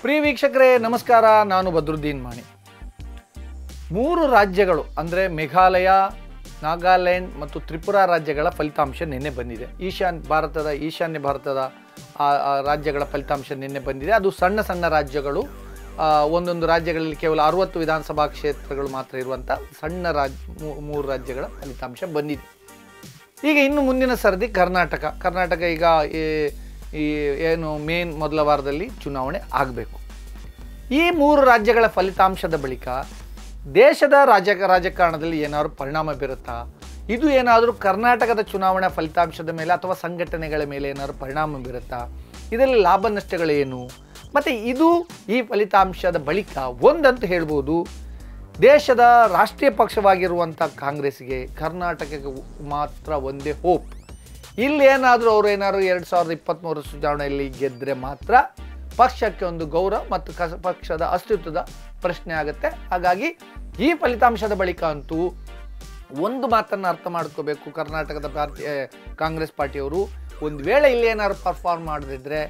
ಪ್ರಿಯ ವೀಕ್ಷಕರೇ ನಮಸ್ಕಾರ, ನಾನು ಬದ್ರುದ್ದೀನ್ ಮಾಣಿ. 3 ರಾಜ್ಯಗಳು ಅಂದರೆ ಮೇಘಾಲಯ, ನಾಗಾಲ್ಯಾಂಡ್ ಮತ್ತು ತ್ರಿಪುರಾ ರಾಜ್ಯಗಳ ಫಲಿತಾಂಶ ನಿನ್ನೆ ಬಂದಿದೆ. ಈಶಾನ್ಯ ಭಾರತದ ರಾಜ್ಯಗಳ ಫಲಿತಾಂಶ ನಿನ್ನೆ ಬಂದಿದೆ. ಅದು ಸಣ್ಣ ಸಣ್ಣ ರಾಜ್ಯಗಳು, ಒಂದೊಂದು ರಾಜ್ಯಗಳಲ್ಲಿ ಕೇವಲ 60 ವಿಧಾನಸಭಾ ಕ್ಷೇತ್ರಗಳು ಮಾತ್ರ ಇರುವಂಥ ಸಣ್ಣ 3 ರಾಜ್ಯಗಳ ಫಲಿತಾಂಶ ಬಂದಿದೆ. ಈಗ ಇನ್ನು ಮುಂದಿನ ಸರದಿ ಕರ್ನಾಟಕ ಈಗ ಏನು ಮೊದಲ ವಾರದಲ್ಲಿ ಚುನಾವಣೆ ಆಗಬೇಕು. ಈ 3 ರಾಜ್ಯಗಳ ಫಲಿತಾಂಶದ ಬಳಿಕ ದೇಶದ ರಾಜಕಾರಣದಲ್ಲಿ ಏನಾದರೂ ಪರಿಣಾಮ ಬೀರುತ್ತಾ? ಇದು ಏನಾದರೂ ಕರ್ನಾಟಕದ ಚುನಾವಣಾ ಫಲಿತಾಂಶದ ಮೇಲೆ ಅಥವಾ ಸಂಘಟನೆಗಳ ಮೇಲೆ ಏನಾದರೂ ಪರಿಣಾಮ ಬೀರುತ್ತಾ? ಇದರಲ್ಲಿ ಲಾಭ ನಷ್ಟಗಳೇನು? ಮತ್ತು ಈ ಫಲಿತಾಂಶದ ಬಳಿಕ ಒಂದಂತೂ ಹೇಳ್ಬೋದು, ದೇಶದ ರಾಷ್ಟ್ರೀಯ ಪಕ್ಷವಾಗಿರುವಂಥ ಕಾಂಗ್ರೆಸ್ಗೆ ಕರ್ನಾಟಕಕ್ಕೆ ಮಾತ್ರ ಒಂದೇ ಹೋಪ್. ಇಲ್ಲಿ ಏನಾದರೂ ಅವರು 2023 ಚುನಾವಣೆಯಲ್ಲಿ ಗೆದ್ದರೆ ಮಾತ್ರ ಪಕ್ಷಕ್ಕೆ ಒಂದು ಗೌರವ ಮತ್ತು ಪಕ್ಷದ ಅಸ್ತಿತ್ವದ ಪ್ರಶ್ನೆ ಆಗುತ್ತೆ. ಹಾಗಾಗಿ ಈ ಫಲಿತಾಂಶದ ಬಳಿಕ ಅಂತೂ ಒಂದು ಮಾತನ್ನು ಅರ್ಥ ಮಾಡ್ಕೋಬೇಕು ಕರ್ನಾಟಕದ ಕಾಂಗ್ರೆಸ್ ಪಾರ್ಟಿಯವರು. ಒಂದು ವೇಳೆ ಇಲ್ಲಿ ಏನಾದ್ರು ಪರ್ಫಾರ್ಮ್ ಮಾಡದಿದ್ದರೆ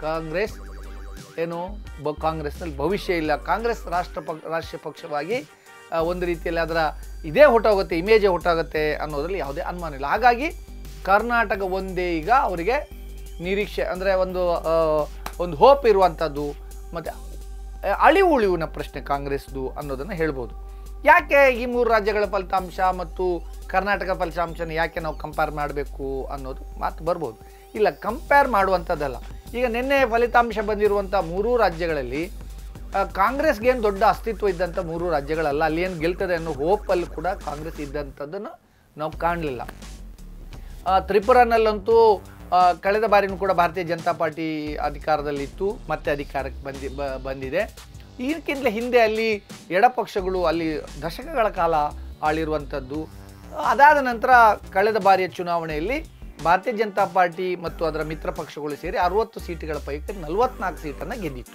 ಕಾಂಗ್ರೆಸ್ನಲ್ಲಿ ಭವಿಷ್ಯ ಇಲ್ಲ. ಕಾಂಗ್ರೆಸ್ ರಾಷ್ಟ್ರೀಯ ಪಕ್ಷವಾಗಿ ಒಂದು ರೀತಿಯಲ್ಲಿ ಅದರ ಇದೇ ಹೊಟ್ಟೋಗುತ್ತೆ, ಇಮೇಜೇ ಹೊಟ್ಟೋಗುತ್ತೆ ಅನ್ನೋದ್ರಲ್ಲಿ ಯಾವುದೇ ಅನುಮಾನ ಇಲ್ಲ. ಹಾಗಾಗಿ ಕರ್ನಾಟಕ ಒಂದೇ ಈಗ ಅವರಿಗೆ ನಿರೀಕ್ಷೆ, ಅಂದರೆ ಒಂದು ಹೋಪ್ ಇರುವಂಥದ್ದು ಮತ್ತು ಉಳಿವಿನ ಪ್ರಶ್ನೆ ಕಾಂಗ್ರೆಸ್ದು ಅನ್ನೋದನ್ನು ಹೇಳ್ಬೋದು. ಯಾಕೆ ಈ 3 ರಾಜ್ಯಗಳ ಫಲಿತಾಂಶ ಮತ್ತು ಕರ್ನಾಟಕ ಫಲಿತಾಂಶನ ಯಾಕೆ ನಾವು ಕಂಪೇರ್ ಮಾಡಬೇಕು ಅನ್ನೋದು ಮಾತು ಬರ್ಬೋದು. ಇಲ್ಲ, ಕಂಪೇರ್ ಮಾಡುವಂಥದ್ದಲ್ಲ. ಈಗ ನಿನ್ನೆ ಫಲಿತಾಂಶ ಬಂದಿರುವಂಥ 3 ರಾಜ್ಯಗಳಲ್ಲಿ ಕಾಂಗ್ರೆಸ್ಗೇನು ದೊಡ್ಡ ಅಸ್ತಿತ್ವ ಇದ್ದಂಥ 3 ರಾಜ್ಯಗಳಲ್ಲ. ಅಲ್ಲಿ ಏನು ಗೆಲ್ತದೆ ಅನ್ನೋ ಹೋಪಲ್ಲಿ ಕೂಡ ಕಾಂಗ್ರೆಸ್ ಇದ್ದಂಥದ್ದನ್ನು ನಾವು ಕಾಣಲಿಲ್ಲ. ತ್ರಿಪುರಾನಲ್ಲಂತೂ ಕಳೆದ ಬಾರಿನೂ ಕೂಡ ಭಾರತೀಯ ಜನತಾ ಪಾರ್ಟಿ ಅಧಿಕಾರದಲ್ಲಿತ್ತು, ಮತ್ತೆ ಅಧಿಕಾರಕ್ಕೆ ಬಂದಿದೆ. ಇದಕ್ಕಿಂತ ಹಿಂದೆ ಅಲ್ಲಿ ಎಡಪಕ್ಷಗಳು ಅಲ್ಲಿ ದಶಕಗಳ ಕಾಲ ಆಳಿರುವಂಥದ್ದು. ಅದಾದ ನಂತರ ಕಳೆದ ಬಾರಿಯ ಚುನಾವಣೆಯಲ್ಲಿ ಭಾರತೀಯ ಜನತಾ ಪಾರ್ಟಿ ಮತ್ತು ಅದರ ಮಿತ್ರ ಪಕ್ಷಗಳು ಸೇರಿ 60 ಸೀಟುಗಳ ಪೈಕಿ 44 ಸೀಟನ್ನು ಗೆದ್ದಿತ್ತು.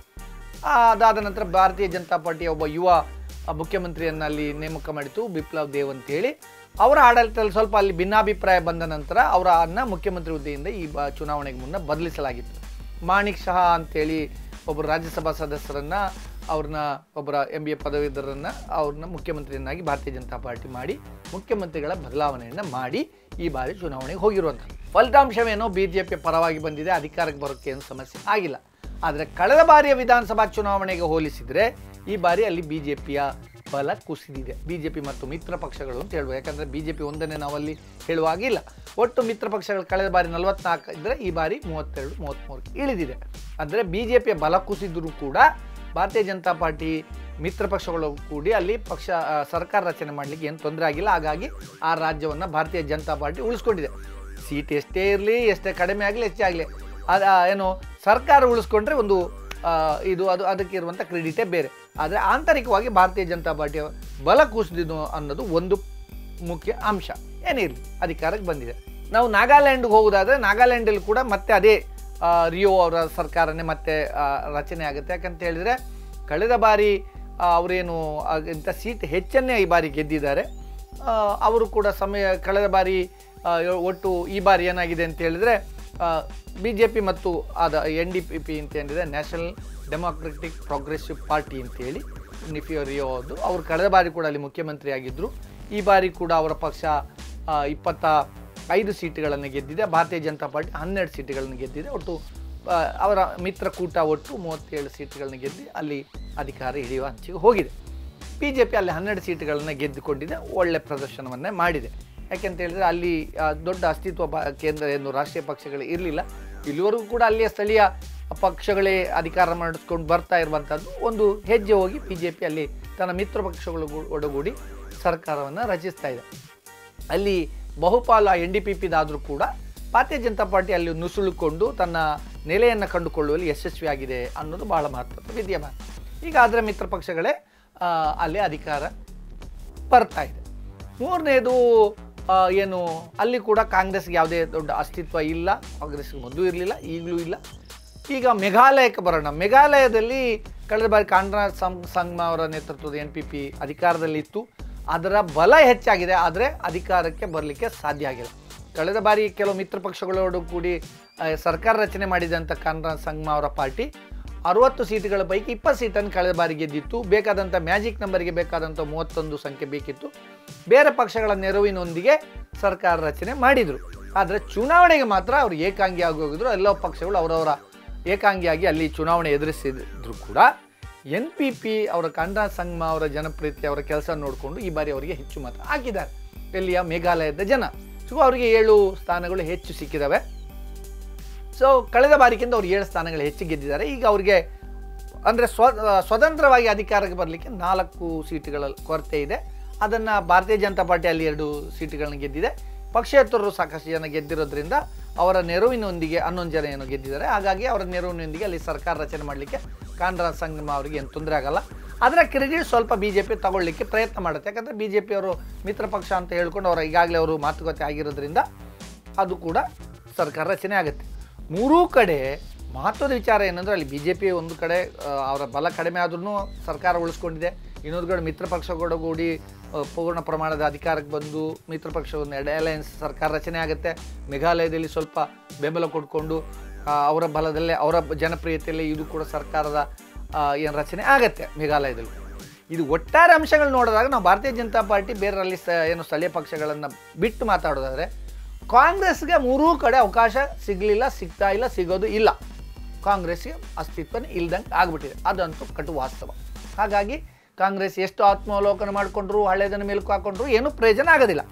ಅದಾದ ನಂತರ ಭಾರತೀಯ ಜನತಾ ಪಾರ್ಟಿಯ ಒಬ್ಬ ಯುವ ಮುಖ್ಯಮಂತ್ರಿಯನ್ನು ಅಲ್ಲಿ ನೇಮಕ ಮಾಡಿತು, ಬಿಪ್ಲವ್ ದೇವ್ ಅಂತೇಳಿ. ಅವರ ಆಡಳಿತದಲ್ಲಿ ಸ್ವಲ್ಪ ಅಲ್ಲಿ ಭಿನ್ನಾಭಿಪ್ರಾಯ ಬಂದ ನಂತರ ಅವರನ್ನು ಮುಖ್ಯಮಂತ್ರಿ ಹುದ್ದೆಯಿಂದ ಈ ಚುನಾವಣೆಗೆ ಮುನ್ನ ಬದಲಿಸಲಾಗಿತ್ತು. ಮಾಣಿಕ್ ಶಹಾ ಅಂತೇಳಿ ಒಬ್ಬರು ರಾಜ್ಯಸಭಾ ಸದಸ್ಯರನ್ನು, ಒಬ್ಬರ MBA ಪದವೀಧರನ್ನು ಅವ್ರನ್ನ ಮುಖ್ಯಮಂತ್ರಿಯನ್ನಾಗಿ ಭಾರತೀಯ ಜನತಾ ಪಾರ್ಟಿ ಮಾಡಿ ಮುಖ್ಯಮಂತ್ರಿಗಳ ಬದಲಾವಣೆಯನ್ನು ಮಾಡಿ ಈ ಬಾರಿ ಚುನಾವಣೆಗೆ ಹೋಗಿರುವಂಥ ಫಲಿತಾಂಶವೇನೋ BJP ಪರವಾಗಿ ಬಂದಿದೆ. ಅಧಿಕಾರಕ್ಕೆ ಬರೋಕ್ಕೆ ಏನು ಸಮಸ್ಯೆ ಆಗಿಲ್ಲ. ಆದರೆ ಕಳೆದ ಬಾರಿಯ ವಿಧಾನಸಭಾ ಚುನಾವಣೆಗೆ ಹೋಲಿಸಿದರೆ ಈ ಬಾರಿ ಅಲ್ಲಿ BJPಯ ಬಲ ಕುಸಿದಿದೆ. BJP ಮತ್ತು ಮಿತ್ರ ಪಕ್ಷಗಳು ಅಂತ ಹೇಳ್ಬೋದು. ಯಾಕಂದರೆ BJP ಒಂದನ್ನೇ ನಾವಲ್ಲಿ ಹೇಳುವಾಗಿಲ್ಲ. ಒಟ್ಟು ಮಿತ್ರ ಪಕ್ಷಗಳು ಕಳೆದ ಬಾರಿ 44 ಇದ್ದರೆ ಈ ಬಾರಿ 32-33 ಇಳಿದಿದೆ. ಅಂದರೆ BJPಯ ಬಲ ಕುಸಿದರೂ ಕೂಡ ಭಾರತೀಯ ಜನತಾ ಪಾರ್ಟಿ ಮಿತ್ರ ಪಕ್ಷಗಳು ಕೂಡಿ ಅಲ್ಲಿ ಸರ್ಕಾರ ರಚನೆ ಮಾಡಲಿಕ್ಕೆ ಏನು ತೊಂದರೆ ಆಗಿಲ್ಲ. ಹಾಗಾಗಿ ಆ ರಾಜ್ಯವನ್ನು ಭಾರತೀಯ ಜನತಾ ಪಾರ್ಟಿ ಉಳಿಸ್ಕೊಂಡಿದೆ. ಸೀಟ್ ಎಷ್ಟೇ ಇರಲಿ, ಎಷ್ಟೇ ಕಡಿಮೆ ಆಗಲಿ, ಹೆಚ್ಚೇ ಆಗಲಿ, ಸರ್ಕಾರ ಉಳಿಸ್ಕೊಂಡ್ರೆ ಅದಕ್ಕೆ ಇರುವಂಥ ಕ್ರೆಡಿಟೇ ಬೇರೆ. ಆದರೆ ಆಂತರಿಕವಾಗಿ ಭಾರತೀಯ ಜನತಾ ಪಾರ್ಟಿಯ ಬಲ ಕುಸಿದಿದ್ದು ಅನ್ನೋದು ಒಂದು ಮುಖ್ಯ ಅಂಶ. ಏನಿರಲಿ, ಅಧಿಕಾರಕ್ಕೆ ಬಂದಿದೆ. ನಾವು ನಾಗಾಲ್ಯಾಂಡ್ಗೆ ಹೋಗೋದಾದರೆ ನಾಗಾಲ್ಯಾಂಡಲ್ಲಿ ಕೂಡ ಮತ್ತೆ ಅದೇ ರಿಯೋ ಅವರ ಸರ್ಕಾರನೇ ಮತ್ತೆ ರಚನೆ ಆಗುತ್ತೆ. ಯಾಕಂತ ಹೇಳಿದರೆ ಕಳೆದ ಬಾರಿ ಅವರೇನು ಇಂಥ ಸೀಟ್ ಹೆಚ್ಚನ್ನೇ ಈ ಬಾರಿ ಗೆದ್ದಿದ್ದಾರೆ. ಅವರು ಕೂಡ ಕಳೆದ ಬಾರಿ ಒಟ್ಟು ಈ ಬಾರಿ ಏನಾಗಿದೆ ಅಂತ ಹೇಳಿದರೆ BJP ಮತ್ತು NDP ಅಂತ ಏನಿದೆ, ನ್ಯಾಷನಲ್ ಡೆಮೋಕ್ರೆಟಿಕ್ ಪ್ರೋಗ್ರೆಸಿವ್ ಪಾರ್ಟಿ ಅಂತೇಳಿ ರಿಯೋ ಅವರು ಕಳೆದ ಬಾರಿ ಕೂಡ ಅಲ್ಲಿ ಮುಖ್ಯಮಂತ್ರಿ ಆಗಿದ್ದರು. ಈ ಬಾರಿ ಕೂಡ ಅವರ ಪಕ್ಷ 25 ಸೀಟುಗಳನ್ನು ಗೆದ್ದಿದೆ. ಭಾರತೀಯ ಜನತಾ ಪಾರ್ಟಿ 12 ಸೀಟುಗಳನ್ನು ಗೆದ್ದಿದೆ. ಒಟ್ಟು ಅವರ ಮಿತ್ರಕೂಟ ಒಟ್ಟು 37 ಸೀಟುಗಳನ್ನು ಗೆದ್ದು ಅಲ್ಲಿ ಅಧಿಕಾರ ಹಿಡಿಯುವ ಹಂಚಿಗೆ ಹೋಗಿದೆ. BJP ಅಲ್ಲಿ 12 ಸೀಟುಗಳನ್ನು ಗೆದ್ದುಕೊಂಡಿದೆ, ಒಳ್ಳೆ ಪ್ರದರ್ಶನವನ್ನೇ ಮಾಡಿದೆ. ಯಾಕೆಂತ ಹೇಳಿದರೆ ಅಲ್ಲಿ ದೊಡ್ಡ ಅಸ್ತಿತ್ವ ಕೇಂದ್ರ ಏನು ರಾಷ್ಟ್ರೀಯ ಪಕ್ಷಗಳು ಇರಲಿಲ್ಲ. ಇಲ್ಲಿವರೆಗೂ ಕೂಡ ಅಲ್ಲಿಯ ಸ್ಥಳೀಯ ಪಕ್ಷಗಳೇ ಅಧಿಕಾರ ಮಾಡಿಸ್ಕೊಂಡು ಬರ್ತಾ ಇರುವಂಥದ್ದು. ಒಂದು ಹೆಜ್ಜೆ ಹೋಗಿ BJP ಅಲ್ಲಿ ತನ್ನ ಮಿತ್ರ ಪಕ್ಷಗಳು ಒಡಗೂಡಿ ಸರ್ಕಾರವನ್ನು ರಚಿಸ್ತಾ ಇದೆ. ಅಲ್ಲಿ ಬಹುಪಾಲು NDPದಾದರೂ ಕೂಡ ಭಾರತೀಯ ಜನತಾ ಪಾರ್ಟಿ ಅಲ್ಲಿ ನುಸುಳಿಕೊಂಡು ತನ್ನ ನೆಲೆಯನ್ನು ಕಂಡುಕೊಳ್ಳುವಲ್ಲಿ ಯಶಸ್ವಿಯಾಗಿದೆ ಅನ್ನೋದು ಬಹಳ ಮಹತ್ವದ ವಿದ್ಯಮಾನ. ಈಗ ಅದರ ಮಿತ್ರ ಪಕ್ಷಗಳೇ ಅಲ್ಲಿ ಅಧಿಕಾರ ಬರ್ತಾ ಇದೆ. ಮೂರನೇದು ಏನು, ಅಲ್ಲಿ ಕೂಡ ಕಾಂಗ್ರೆಸ್ಗೆ ಯಾವುದೇ ದೊಡ್ಡ ಅಸ್ತಿತ್ವ ಇಲ್ಲ. ಕಾಂಗ್ರೆಸ್ಗೆ ಮೊದಲು ಇರಲಿಲ್ಲ, ಈಗಲೂ ಇಲ್ಲ. ಈಗ ಮೇಘಾಲಯಕ್ಕೆ ಬರೋಣ. ಮೇಘಾಲಯದಲ್ಲಿ ಕಳೆದ ಬಾರಿ ಕಾಂಗ್ರೆಸ್ ಸಂಗ್ಮಾ ಅವರ ನೇತೃತ್ವದ NPP ಅಧಿಕಾರದಲ್ಲಿತ್ತು. ಅದರ ಬಲ ಹೆಚ್ಚಾಗಿದೆ, ಆದರೆ ಅಧಿಕಾರಕ್ಕೆ ಬರಲಿಕ್ಕೆ ಸಾಧ್ಯ ಆಗಿಲ್ಲ. ಕಳೆದ ಬಾರಿ ಕೆಲವು ಮಿತ್ರ ಪಕ್ಷಗಳೋಡು ಕೂಡಿ ಸರ್ಕಾರ ರಚನೆ ಮಾಡಿದಂಥ ಕಾಂಗ್ರೆಸ್ ಸಂಗ್ಮಾ ಅವರ ಪಾರ್ಟಿ 60 ಸೀಟುಗಳ ಪೈಕಿ 20 ಸೀಟನ್ನು ಕಳೆದ ಬಾರಿ ಗೆದ್ದಿತ್ತು. ಬೇಕಾದಂಥ ಮ್ಯಾಜಿಕ್ ನಂಬರ್ಗೆ ಬೇಕಾದಂಥ 31 ಸಂಖ್ಯೆ ಬೇಕಿತ್ತು. ಬೇರೆ ಪಕ್ಷಗಳ ನೆರವಿನೊಂದಿಗೆ ಸರ್ಕಾರ ರಚನೆ ಮಾಡಿದರು. ಆದರೆ ಚುನಾವಣೆಗೆ ಮಾತ್ರ ಅವರು ಏಕಾಂಗಿಯಾಗಿ ಹೋಗಿದ್ರು. ಎಲ್ಲ ಪಕ್ಷಗಳು ಅವರವರ ಏಕಾಂಗಿಯಾಗಿ ಅಲ್ಲಿ ಚುನಾವಣೆ ಎದುರಿಸಿದ್ರು ಕೂಡ NPP ಅವರ ಕಾಂಗ್ರಾ ಸಂಗಮ ಅವರ ಜನಪ್ರಿಯತೆ ಅವರ ಕೆಲಸ ನೋಡಿಕೊಂಡು ಈ ಬಾರಿ ಅವರಿಗೆ ಹೆಚ್ಚು ಮತ ಹಾಕಿದ್ದಾರೆ. ಎಲ್ಲಿಯ ಮೇಘಾಲಯದ ಜನ. ಸೊ ಅವರಿಗೆ 7 ಸ್ಥಾನಗಳು ಹೆಚ್ಚು ಸಿಕ್ಕಿದ್ದಾವೆ. ಸೊ ಕಳೆದ ಬಾರಿಗಿಂತ ಅವ್ರು 7 ಸ್ಥಾನಗಳು ಹೆಚ್ಚು ಗೆದ್ದಿದ್ದಾರೆ. ಈಗ ಅವರಿಗೆ ಅಂದರೆ ಸ್ವತಂತ್ರವಾಗಿ ಅಧಿಕಾರಕ್ಕೆ ಬರಲಿಕ್ಕೆ 4 ಸೀಟುಗಳ ಕೊರತೆ ಇದೆ. ಅದನ್ನು ಭಾರತೀಯ ಜನತಾ ಪಾರ್ಟಿ ಅಲ್ಲಿ 2 ಸೀಟುಗಳನ್ನ ಗೆದ್ದಿದೆ. ಪಕ್ಷೇತರರು ಸಾಕಷ್ಟು ಜನ ಗೆದ್ದಿರೋದ್ರಿಂದ ಅವರ ನೆರವಿನೊಂದಿಗೆ 11 ಜನ ಏನೋ ಗೆದ್ದಿದ್ದಾರೆ. ಹಾಗಾಗಿ ಅವರ ನೆರವಿನೊಂದಿಗೆ ಅಲ್ಲಿ ಸರ್ಕಾರ ರಚನೆ ಮಾಡಲಿಕ್ಕೆ ಕಾಂಗ್ರಾ ಸಂಗಮ ಅವರಿಗೆ ಏನು ತೊಂದರೆ ಆಗಲ್ಲ. ಅದರ ಕ್ರೆಡಿಟ್ ಸ್ವಲ್ಪ BJP ತಗೊಳ್ಳಿಕ್ಕೆ ಪ್ರಯತ್ನ ಮಾಡುತ್ತೆ. ಯಾಕಂದರೆ BJP ಅವರು ಮಿತ್ರ ಪಕ್ಷ ಅಂತ ಹೇಳ್ಕೊಂಡು ಅವರು ಈಗಾಗಲೇ ಅವರು ಮಾತುಕತೆ ಆಗಿರೋದ್ರಿಂದ ಅದು ಕೂಡ ಸರ್ಕಾರ ರಚನೆ ಆಗುತ್ತೆ. ಮೂರೂ ಕಡೆ ಮಹತ್ವದ ವಿಚಾರ ಏನಂದರೆ ಅಲ್ಲಿ BJP ಒಂದು ಕಡೆ ಅವರ ಬಲ ಕಡಿಮೆ ಆದ್ರೂ ಸರ್ಕಾರ ಉಳಿಸ್ಕೊಂಡಿದೆ. ಇನ್ನೊಂದು ಕಡೆ ಮಿತ್ರ ಪಕ್ಷಗಳು ಕೂಡಿ ಪೂರ್ಣ ಪ್ರಮಾಣದ ಅಧಿಕಾರಕ್ಕೆ ಬಂದು ಮಿತ್ರ ಪಕ್ಷವನ್ನು ಅಲಯನ್ಸ್ ಸರ್ಕಾರ ರಚನೆ ಆಗುತ್ತೆ. ಮೇಘಾಲಯದಲ್ಲಿ ಸ್ವಲ್ಪ ಬೆಂಬಲ ಕೊಟ್ಕೊಂಡು ಅವರ ಬಲದಲ್ಲೇ ಅವರ ಜನಪ್ರಿಯತೆಯಲ್ಲಿ ಇದು ಕೂಡ ಸರ್ಕಾರದ ಏನು ರಚನೆ ಆಗುತ್ತೆ ಮೇಘಾಲಯದಲ್ಲಿ. ಇದು ಒಟ್ಟಾರೆ ಅಂಶಗಳು ನೋಡಿದಾಗ ನಾವು ಭಾರತೀಯ ಜನತಾ ಪಾರ್ಟಿ ಬೇರೆಯಲ್ಲಿ ಏನು ಸ್ಥಳೀಯ ಪಕ್ಷಗಳನ್ನು ಬಿಟ್ಟು ಮಾತಾಡೋದಾದರೆ ಕಾಂಗ್ರೆಸ್ಗೆ ಮೂರೂ ಕಡೆ ಅವಕಾಶ ಸಿಗಲಿಲ್ಲ, ಸಿಗ್ತಾ ಇಲ್ಲ, ಸಿಗೋದು ಇಲ್ಲ. ಕಾಂಗ್ರೆಸ್ಗೆ ಅಸ್ತಿತ್ವನೇ ಇಲ್ದಂಗೆ ಆಗ್ಬಿಟ್ಟಿದೆ. ಅದಂತೂ ಕಟು ವಾಸ್ತವ. ಹಾಗಾಗಿ ಕಾಂಗ್ರೆಸ್ ಎಷ್ಟು ಆತ್ಮಾವಲೋಕನ ಮಾಡಿಕೊಂಡ್ರು, ಹಳೆದನ್ನು ಮೇಲಕ್ಕೆ ಹಾಕೊಂಡ್ರು ಏನೂ ಪ್ರಯೋಜನ ಆಗೋದಿಲ್ಲ.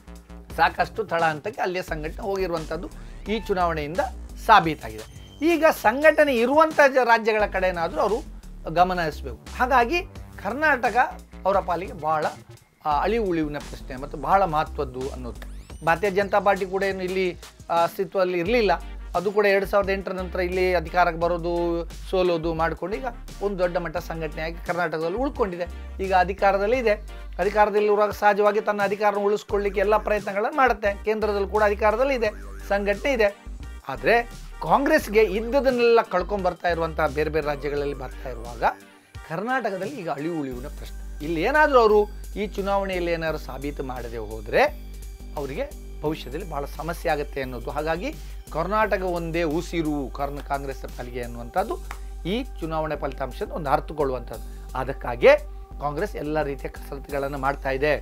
ಸಾಕಷ್ಟು ತಳ ಹಂತಕ್ಕೆ ಅಲ್ಲಿಯ ಸಂಘಟನೆ ಹೋಗಿರುವಂಥದ್ದು ಈ ಚುನಾವಣೆಯಿಂದ ಸಾಬೀತಾಗಿದೆ. ಈಗ ಸಂಘಟನೆ ಇರುವಂಥ ರಾಜ್ಯಗಳ ಕಡೆನಾದರೂ ಅವರು ಗಮನ ಹರಿಸಬೇಕು. ಹಾಗಾಗಿ ಕರ್ನಾಟಕ ಅವರ ಪಾಲಿಗೆ ಬಹಳ ಅಳಿವು ಉಳಿವಿನ ಪ್ರಶ್ನೆ ಮತ್ತು ಬಹಳ ಮಹತ್ವದ್ದು ಅನ್ನೋದು. ಭಾರತೀಯ ಜನತಾ ಪಾರ್ಟಿ ಕೂಡ ಏನು ಇಲ್ಲಿ ಅಸ್ತಿತ್ವದಲ್ಲಿ ಇರಲಿಲ್ಲ. ಅದು ಕೂಡ 2008 ನಂತರ ಇಲ್ಲಿ ಅಧಿಕಾರಕ್ಕೆ ಬರೋದು ಸೋಲೋದು ಮಾಡಿಕೊಂಡು ಈಗ ಒಂದು ದೊಡ್ಡ ಮಟ್ಟ ಸಂಘಟನೆಯಾಗಿ ಕರ್ನಾಟಕದಲ್ಲಿ ಉಳ್ಕೊಂಡಿದೆ. ಈಗ ಅಧಿಕಾರದಲ್ಲಿ ಇದೆ. ಅಧಿಕಾರದಲ್ಲಿರುವಾಗ ಸಹಜವಾಗಿ ತನ್ನ ಅಧಿಕಾರನ ಉಳಿಸ್ಕೊಳ್ಳಿಕ್ಕೆ ಎಲ್ಲ ಪ್ರಯತ್ನಗಳನ್ನು ಮಾಡುತ್ತೆ. ಕೇಂದ್ರದಲ್ಲಿ ಕೂಡ ಅಧಿಕಾರದಲ್ಲಿ ಇದೆ, ಸಂಘಟನೆ ಇದೆ. ಆದರೆ ಕಾಂಗ್ರೆಸ್ಗೆ ಇದ್ದದನ್ನೆಲ್ಲ ಕಳ್ಕೊಂಡ್ಬರ್ತಾ ಇರುವಂಥ ಬೇರೆ ಬೇರೆ ರಾಜ್ಯಗಳಲ್ಲಿ ಬರ್ತಾ ಇರುವಾಗ ಕರ್ನಾಟಕದಲ್ಲಿ ಈಗ ಅಳಿವು ಉಳಿವಿನ ಪ್ರಶ್ನೆ. ಇಲ್ಲಿ ಏನಾದರೂ ಅವರು ಈ ಚುನಾವಣೆಯಲ್ಲಿ ಏನಾದರೂ ಸಾಬೀತು ಮಾಡದೆ ಹೋದರೆ ಅವರಿಗೆ ಭವಿಷ್ಯದಲ್ಲಿ ಭಾಳ ಸಮಸ್ಯೆ ಆಗುತ್ತೆ ಅನ್ನೋದು. ಹಾಗಾಗಿ ಕರ್ನಾಟಕ ಒಂದೇ ಉಸಿರು ಕಾಂಗ್ರೆಸ್ ಪಾಲಿಗೆ ಅನ್ನುವಂಥದ್ದು ಈ ಚುನಾವಣೆ ಫಲಿತಾಂಶದ ಒಂದು ಅರ್ಥಕೊಳ್ಳುವಂಥದ್ದು. ಅದಕ್ಕಾಗಿ ಕಾಂಗ್ರೆಸ್ ಎಲ್ಲ ರೀತಿಯ ಕಸರತ್ತುಗಳನ್ನು ಮಾಡ್ತಾ ಇದೆ,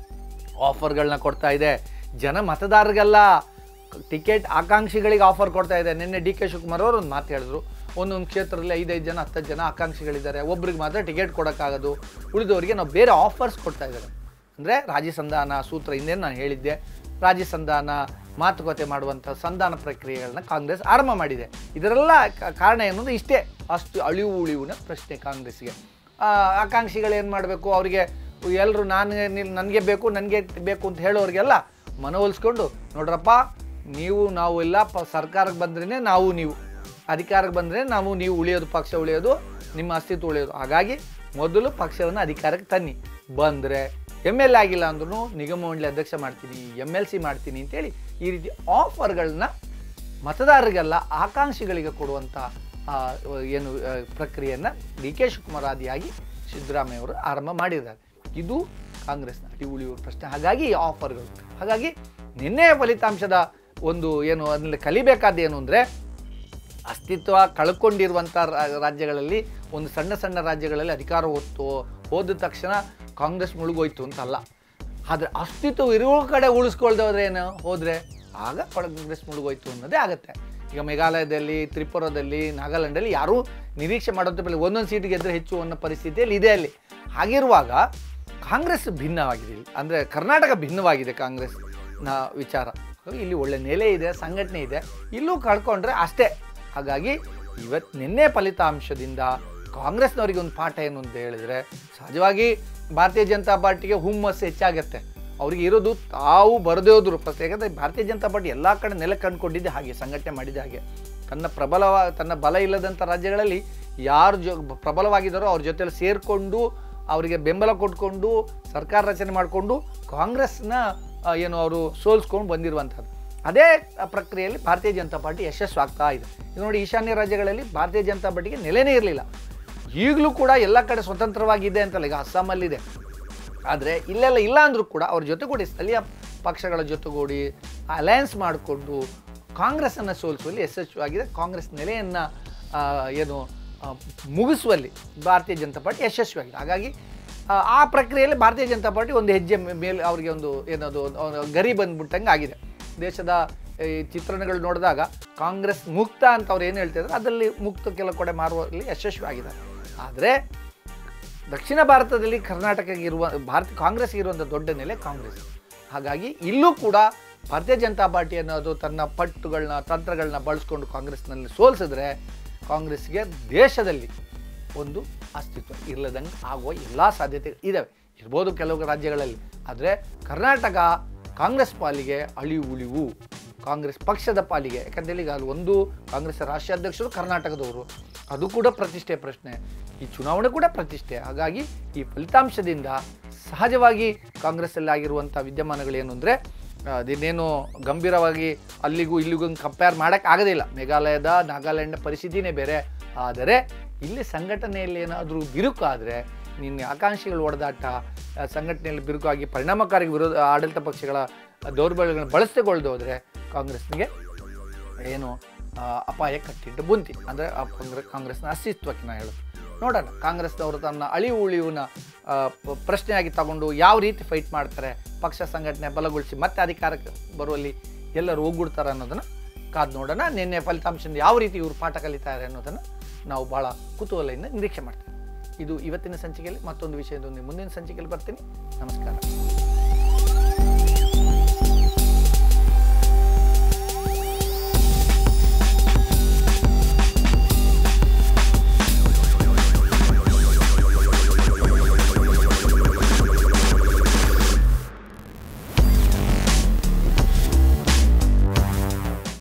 ಆಫರ್ಗಳನ್ನ ಕೊಡ್ತಾ ಇದೆ. ಜನ ಮತದಾರರಿಗೆಲ್ಲ ಟಿಕೆಟ್ ಆಕಾಂಕ್ಷಿಗಳಿಗೆ ಆಫರ್ ಕೊಡ್ತಾ ಇದೆ. ನಿನ್ನೆ DK ಶಿವಕುಮಾರ್ ಅವರು ಒಂದು ಮಾತು ಹೇಳಿದ್ರು, ಒಂದೊಂದು ಕ್ಷೇತ್ರದಲ್ಲಿ 5-5 ಜನ 10 ಜನ ಆಕಾಂಕ್ಷಿಗಳಿದ್ದಾರೆ, ಒಬ್ರಿಗೆ ಮಾತ್ರ ಟಿಕೆಟ್ ಕೊಡೋಕ್ಕಾಗೋದು, ಉಳಿದವರಿಗೆ ನಾವು ಬೇರೆ ಆಫರ್ಸ್ ಕೊಡ್ತಾ ಇದ್ದಾರೆ. ಅಂದರೆ ರಾಜ್ಯ ಸಂಧಾನ ಸೂತ್ರ ಹಿಂದೆ ನಾನು ಹೇಳಿದ್ದೆ, ರಾಜ್ಯ ಸಂಧಾನ ಮಾತುಕತೆ ಮಾಡುವಂಥ ಸಂಧಾನ ಪ್ರಕ್ರಿಯೆಗಳನ್ನ ಕಾಂಗ್ರೆಸ್ ಆರಂಭ ಮಾಡಿದೆ. ಇದರೆಲ್ಲ ಕಾರಣ ಎನ್ನುವುದು ಇಷ್ಟೇ, ಅಷ್ಟು ಅಳಿವು ಉಳಿವಿನ ಪ್ರಶ್ನೆ ಕಾಂಗ್ರೆಸ್ಗೆ. ಆಕಾಂಕ್ಷಿಗಳೇನು ಮಾಡಬೇಕು, ಅವರಿಗೆ ಎಲ್ಲರೂ ನನಗೆ ಬೇಕು ಅಂತ ಹೇಳೋರಿಗೆಲ್ಲ ಮನವೊಲಿಸ್ಕೊಂಡು, ನೋಡ್ರಪ್ಪ ನೀವು ನಾವು ಎಲ್ಲ ಸರ್ಕಾರಕ್ಕೆ ಬಂದ್ರೇ ನಾವು ನೀವು ಅಧಿಕಾರಕ್ಕೆ ಬಂದರೆ ನೀವು ಉಳಿಯೋದು, ಪಕ್ಷ ಉಳಿಯೋದು, ನಿಮ್ಮ ಅಸ್ತಿತ್ವ ಉಳಿಯೋದು. ಹಾಗಾಗಿ ಮೊದಲು ಪಕ್ಷವನ್ನು ಅಧಿಕಾರಕ್ಕೆ ತನ್ನಿ, ಬಂದರೆ MLA ಆಗಿಲ್ಲ ಅಂದ್ರೂ ನಿಗಮ ಮಂಡಳಿ ಅಧ್ಯಕ್ಷ ಮಾಡ್ತೀನಿ, MLC ಮಾಡ್ತೀನಿ ಅಂತೇಳಿ ಈ ರೀತಿ ಆಫರ್ಗಳನ್ನ ಮತದಾರರಿಗೆಲ್ಲ ಆಕಾಂಕ್ಷಿಗಳಿಗೆ ಕೊಡುವಂಥ ಏನು ಪ್ರಕ್ರಿಯೆಯನ್ನು DK ಶಿವಕುಮಾರ್ ಆದಿಯಾಗಿ ಸಿದ್ದರಾಮಯ್ಯ ಅವರು ಆರಂಭ ಮಾಡಿದ್ದಾರೆ. ಇದು ಕಾಂಗ್ರೆಸ್ನ ಅಡಿ ಉಳಿಯುವ ಪ್ರಶ್ನೆ. ಹಾಗಾಗಿ ಈ ಆಫರ್ಗಳು. ಹಾಗಾಗಿ ನಿನ್ನೆ ಫಲಿತಾಂಶದ ಒಂದು ಏನು ಅದರಲ್ಲಿ ಕಲಿಬೇಕಾದ ಏನು ಅಂದರೆ, ಅಸ್ತಿತ್ವ ಕಳ್ಕೊಂಡಿರುವಂಥ ರಾಜ್ಯಗಳಲ್ಲಿ ಒಂದು ಸಣ್ಣ ಸಣ್ಣ ರಾಜ್ಯಗಳಲ್ಲಿ ಅಧಿಕಾರ ಹೋದ ತಕ್ಷಣ ಕಾಂಗ್ರೆಸ್ ಮುಳುಗೋಯ್ತು ಅಂತಲ್ಲ. ಆದರೆ ಅಸ್ತಿತ್ವ ಇರುವ ಕಡೆ ಉಳಿಸ್ಕೊಳ್ದವ್ರೆ ಏನು ಹೋದರೆ ಆಗ ಕಾಂಗ್ರೆಸ್ ಮುಳುಗೋಯ್ತು ಅನ್ನೋದೇ ಆಗುತ್ತೆ. ಈಗ ಮೇಘಾಲಯದಲ್ಲಿ, ತ್ರಿಪುರದಲ್ಲಿ, ನಾಗಾಲ್ಯಾಂಡಲ್ಲಿ ಯಾರೂ ನಿರೀಕ್ಷೆ ಮಾಡೋದ್ರ ಮೇಲೆ ಒಂದೊಂದು ಸೀಟ್ ಗೆದ್ದರೆ ಹೆಚ್ಚು ಅನ್ನೋ ಪರಿಸ್ಥಿತಿಯಲ್ಲಿ ಇದೆ ಅಲ್ಲಿ. ಹಾಗಿರುವಾಗ ಕಾಂಗ್ರೆಸ್ ಭಿನ್ನವಾಗಿದೆ, ಅಂದರೆ ಕರ್ನಾಟಕ ಭಿನ್ನವಾಗಿದೆ ಕಾಂಗ್ರೆಸ್ನ ವಿಚಾರ. ಇಲ್ಲಿ ಒಳ್ಳೆ ನೆಲೆ ಇದೆ, ಸಂಘಟನೆ ಇದೆ, ಇಲ್ಲೂ ಕಳ್ಕೊಂಡ್ರೆ ಅಷ್ಟೇ. ಹಾಗಾಗಿ ನಿನ್ನೆ ಫಲಿತಾಂಶದಿಂದ ಕಾಂಗ್ರೆಸ್ನವರಿಗೆ ಒಂದು ಪಾಠ ಏನು ಅಂತ ಹೇಳಿದರೆ, ಸಹಜವಾಗಿ ಭಾರತೀಯ ಜನತಾ ಪಾರ್ಟಿಗೆ ಹುಮ್ಮಸ್ಸು ಹೆಚ್ಚಾಗುತ್ತೆ. ಅವ್ರಿಗೆ ಇರೋದು ತಾವು ಬರದೇ ಹೋದ್ರು ಫಸ್ಟ್. ಯಾಕಂದರೆ ಭಾರತೀಯ ಜನತಾ ಪಾರ್ಟಿ ಎಲ್ಲ ಕಡೆ ನೆಲೆ ಕಂಡುಕೊಂಡಿದ್ದೆ ಹಾಗೆ, ಸಂಘಟನೆ ಮಾಡಿದ ಹಾಗೆ. ತನ್ನ ಬಲ ಇಲ್ಲದಂಥ ರಾಜ್ಯಗಳಲ್ಲಿ ಯಾರು ಪ್ರಬಲವಾಗಿದ್ದಾರೋ ಅವ್ರ ಜೊತೆಲಿ ಸೇರಿಕೊಂಡು ಅವರಿಗೆ ಬೆಂಬಲ ಕೊಟ್ಕೊಂಡು ಸರ್ಕಾರ ರಚನೆ ಮಾಡಿಕೊಂಡು ಕಾಂಗ್ರೆಸ್ನ ಏನು ಅವರು ಸೋಲ್ಸ್ಕೊಂಡು ಬಂದಿರುವಂಥದ್ದು. ಅದೇ ಪ್ರಕ್ರಿಯೆಯಲ್ಲಿ ಭಾರತೀಯ ಜನತಾ ಪಾರ್ಟಿ ಯಶಸ್ವಾಗ್ತಾ ಇದೆ. ಇದು ನೋಡಿ, ಈಶಾನ್ಯ ರಾಜ್ಯಗಳಲ್ಲಿ ಭಾರತೀಯ ಜನತಾ ಪಾರ್ಟಿಗೆ ನೆಲೆನೇ ಇರಲಿಲ್ಲ. ಈಗಲೂ ಕೂಡ ಎಲ್ಲ ಕಡೆ ಸ್ವತಂತ್ರವಾಗಿದೆ ಅಂತಲ್ಲ, ಈಗ ಅಸ್ಸಾಮಲ್ಲಿದೆ. ಆದರೆ ಇಲ್ಲೆಲ್ಲ ಇಲ್ಲ ಅಂದರೂ ಕೂಡ ಅವ್ರ ಜೊತೆಗೂಡಿ ಸ್ಥಳೀಯ ಪಕ್ಷಗಳ ಜೊತೆಗೂಡಿ ಅಲಯನ್ಸ್ ಮಾಡಿಕೊಂಡು ಕಾಂಗ್ರೆಸ್ಸನ್ನು ಸೋಲಿಸುವಲ್ಲಿ ಯಶಸ್ವಿಯಾಗಿದೆ. ಕಾಂಗ್ರೆಸ್ ನೆಲೆಯನ್ನು ಏನು ಮುಗಿಸುವಲ್ಲಿ ಭಾರತೀಯ ಜನತಾ ಪಾರ್ಟಿ ಯಶಸ್ವಿಯಾಗಿದೆ. ಹಾಗಾಗಿ ಆ ಪ್ರಕ್ರಿಯೆಯಲ್ಲಿ ಭಾರತೀಯ ಜನತಾ ಪಾರ್ಟಿ ಒಂದು ಹೆಜ್ಜೆ ಮೇಲೆ ಅವರಿಗೆ ಒಂದು ಏನದು ಗರಿ ಬಂದ್ಬಿಟ್ಟಂಗೆ ಆಗಿದೆ. ದೇಶದ ಈ ಚಿತ್ರಣಗಳು ನೋಡಿದಾಗ ಕಾಂಗ್ರೆಸ್ ಮುಕ್ತ ಅಂತ ಅವ್ರು ಏನು ಹೇಳ್ತಿದ್ದಾರೆ, ಅದರಲ್ಲಿ ಮುಕ್ತ ಕೆಲವು ಕಡೆ ಮಾರುವಲ್ಲಿ ಯಶಸ್ವಿ ಆಗಿದ್ದಾರೆ. ಆದರೆ ದಕ್ಷಿಣ ಭಾರತದಲ್ಲಿ ಕಾಂಗ್ರೆಸ್ಗೆ ಇರುವಂಥ ದೊಡ್ಡ ನೆಲೆ ಕಾಂಗ್ರೆಸ್. ಹಾಗಾಗಿ ಇಲ್ಲೂ ಕೂಡ ಭಾರತೀಯ ಜನತಾ ಪಾರ್ಟಿ ಅನ್ನೋದು ತನ್ನ ಪಟ್ಟುಗಳನ್ನ ತಂತ್ರಗಳನ್ನ ಬಳಸ್ಕೊಂಡು ಕಾಂಗ್ರೆಸ್ನಲ್ಲಿ ಸೋಲಿಸಿದ್ರೆ ಕಾಂಗ್ರೆಸ್ಗೆ ದೇಶದಲ್ಲಿ ಒಂದು ಅಸ್ತಿತ್ವ ಇಲ್ಲದಂಗೆ ಆಗುವ ಎಲ್ಲ ಸಾಧ್ಯತೆ ಇದ್ದಾವೆ. ಇರ್ಬೋದು ಕೆಲವು ರಾಜ್ಯಗಳಲ್ಲಿ. ಆದರೆ ಕರ್ನಾಟಕ ಕಾಂಗ್ರೆಸ್ ಪಾಲಿಗೆ ಉಳಿವು, ಕಾಂಗ್ರೆಸ್ ಪಕ್ಷದ ಪಾಲಿಗೆ. ಯಾಕಂತೇಳಿ ಈಗ ಅಲ್ಲಿ ಒಂದು ಕಾಂಗ್ರೆಸ್ ರಾಷ್ಟ್ರೀಯ ಅಧ್ಯಕ್ಷರು ಕರ್ನಾಟಕದವರು, ಅದು ಕೂಡ ಪ್ರತಿಷ್ಠೆ ಪ್ರಶ್ನೆ, ಈ ಚುನಾವಣೆ ಕೂಡ ಪ್ರತಿಷ್ಠೆ. ಹಾಗಾಗಿ ಈ ಫಲಿತಾಂಶದಿಂದ ಸಹಜವಾಗಿ ಕಾಂಗ್ರೆಸ್ಸಲ್ಲಿ ಆಗಿರುವಂಥ ವಿದ್ಯಮಾನಗಳೇನು ಅಂದರೆ ಅದೇನೇನು ಗಂಭೀರವಾಗಿ ಅಲ್ಲಿಗೂ ಇಲ್ಲಿಗೂ ಕಂಪೇರ್ ಮಾಡೋಕ್ಕೆ ಆಗೋದಿಲ್ಲ. ಮೇಘಾಲಯದ ನಾಗಾಲ್ಯಾಂಡ್ ಪರಿಸ್ಥಿತಿನೇ ಬೇರೆ. ಆದರೆ ಇಲ್ಲಿ ಸಂಘಟನೆಯಲ್ಲಿ ಏನಾದರೂ ಬಿರುಕಾದರೆ, ನಿನ್ನ ಆಕಾಂಕ್ಷಿಗಳ ಹೊಡೆದಾಟ, ಸಂಘಟನೆಯಲ್ಲಿ ಬಿರುಕಾಗಿ ಪರಿಣಾಮಕಾರಿ ಆಡಳಿತ ಪಕ್ಷಗಳ ದೌರ್ಬಲ್ಯಗಳನ್ನು ಬಳಸಿಕೊಳ್ಳದೆ ಹೋದರೆ ಕಾಂಗ್ರೆಸ್ನಿಗೆ ಏನು ಅಪಾಯ ಕಟ್ಟಿಟ್ಟು ಬುಂತಿ. ಅಂದರೆ ಕಾಂಗ್ರೆಸ್ನ ಅಸ್ತಿತ್ವಕ್ಕೆ ನಾನು ಹೇಳೋದು. ನೋಡೋಣ ಕಾಂಗ್ರೆಸ್ನವರು ತನ್ನ ಉಳಿವಿನ ಪ್ರಶ್ನೆಯಾಗಿ ತಗೊಂಡು ಯಾವ ರೀತಿ ಫೈಟ್ ಮಾಡ್ತಾರೆ, ಪಕ್ಷ ಸಂಘಟನೆ ಬಲಗೊಳಿಸಿ ಮತ್ತೆ ಅಧಿಕಾರಕ್ಕೆ ಬರುವಲ್ಲಿ ಎಲ್ಲರೂ ಒಗ್ಗೂಡ್ತಾರೆ ಅನ್ನೋದನ್ನು ಕಾದು ನೋಡೋಣ. ನಿನ್ನೆ ಫಲಿತಾಂಶದಿಂದ ಯಾವ ರೀತಿ ಇವರು ಪಾಠ ಕಲಿತಾರೆ ಅನ್ನೋದನ್ನು ನಾವು ಭಾಳ ಕುತೂಹಲದಿಂದ ನಿರೀಕ್ಷೆ ಮಾಡ್ತೀವಿ. ಇದು ಇವತ್ತಿನ ಸಂಚಿಕೆಯಲ್ಲಿ. ಮತ್ತೊಂದು ವಿಷಯದೊಂದಿಗೆ ಮುಂದಿನ ಸಂಚಿಕೆಯಲ್ಲಿ ಬರ್ತೀನಿ. ನಮಸ್ಕಾರ.